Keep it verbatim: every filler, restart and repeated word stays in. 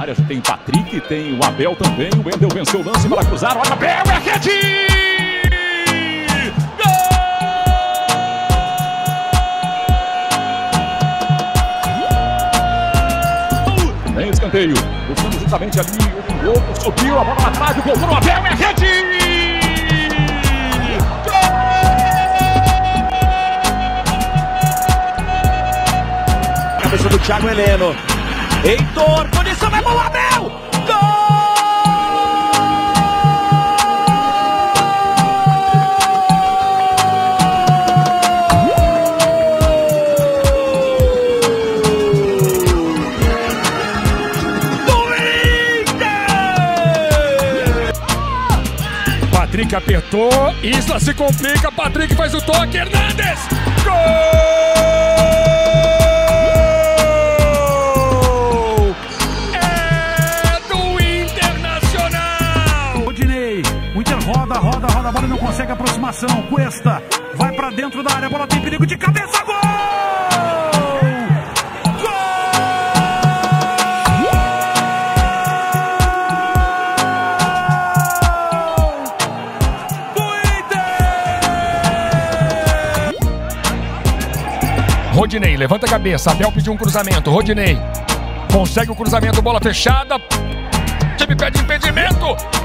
área. Já tem o Patrick, tem o Abel também. O Wendel venceu o lance para cruzar. Olha o Abel, é rede! Gol! Tem escanteio. Buscando justamente ali o gol. Subiu a bola na trave. Voltou no Abel, é rede! Cabeça do Thiago Heleno. Heitor, condição é boa, Abel! Gol! Do Inter! Patrick apertou, Isla se complica, Patrick faz o toque, Hernandes! Gol! Roda, roda, roda, a bola não consegue aproximação. Cuesta, vai pra dentro da área, a bola tem perigo de cabeça, gol! Gol! Do Inter! Rodinei, levanta a cabeça, Abel pediu um cruzamento, Rodinei consegue o cruzamento, bola fechada, time pede impedimento.